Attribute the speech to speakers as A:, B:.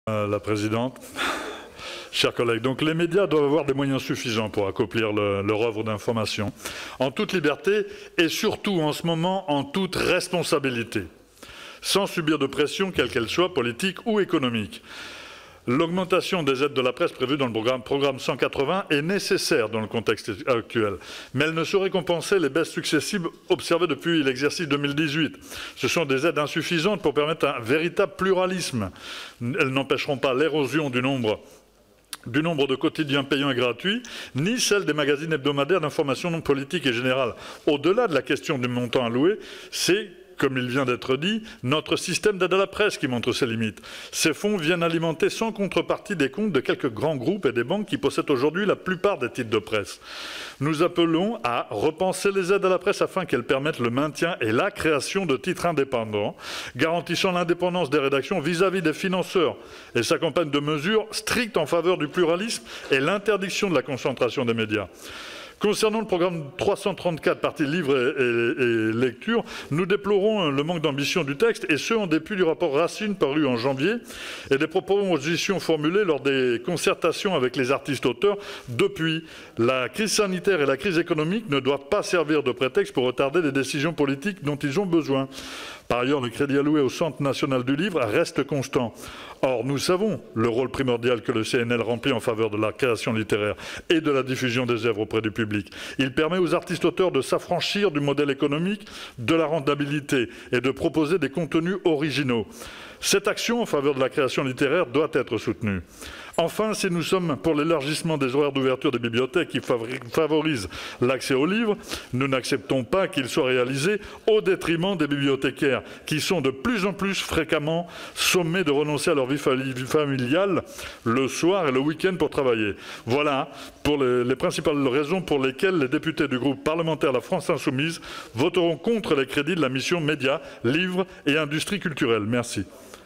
A: La présidente. Chers collègues, donc les médias doivent avoir des moyens suffisants pour accomplir leur œuvre d'information, en toute liberté et surtout en ce moment en toute responsabilité, sans subir de pression, quelle qu'elle soit, politique ou économique. L'augmentation des aides de la presse prévue dans le programme 180 est nécessaire dans le contexte actuel, mais elle ne saurait compenser les baisses successives observées depuis l'exercice 2018. Ce sont des aides insuffisantes pour permettre un véritable pluralisme. Elles n'empêcheront pas l'érosion du nombre de quotidiens payants et gratuits, ni celle des magazines hebdomadaires d'information non politique et générale. Au-delà de la question du montant alloué, c'est, comme il vient d'être dit, notre système d'aide à la presse qui montre ses limites. Ces fonds viennent alimenter sans contrepartie des comptes de quelques grands groupes et des banques qui possèdent aujourd'hui la plupart des titres de presse. Nous appelons à repenser les aides à la presse afin qu'elles permettent le maintien et la création de titres indépendants, garantissant l'indépendance des rédactions vis-à-vis des financeurs et s'accompagnent de mesures strictes en faveur du pluralisme et l'interdiction de la concentration des médias. Concernant le programme 334, partie livres et lecture, nous déplorons le manque d'ambition du texte, et ce en dépit du rapport Racine paru en janvier et des propositions formulées lors des concertations avec les artistes-auteurs. Depuis, la crise sanitaire et la crise économique ne doivent pas servir de prétexte pour retarder les décisions politiques dont ils ont besoin. Par ailleurs, le crédit alloué au Centre national du livre reste constant. Or, nous savons le rôle primordial que le CNL remplit en faveur de la création littéraire et de la diffusion des œuvres auprès du public. Il permet aux artistes-auteurs de s'affranchir du modèle économique, de la rentabilité et de proposer des contenus originaux. Cette action en faveur de la création littéraire doit être soutenue. Enfin, si nous sommes pour l'élargissement des horaires d'ouverture des bibliothèques qui favorisent l'accès aux livres, nous n'acceptons pas qu'il soit réalisé au détriment des bibliothécaires qui sont de plus en plus fréquemment sommés de renoncer à leur vie familiale le soir et le week-end pour travailler. Voilà pour les principales raisons pour lesquelles les députés du groupe parlementaire La France Insoumise voteront contre les crédits de la mission Médias, Livres et Industrie culturelle. Merci.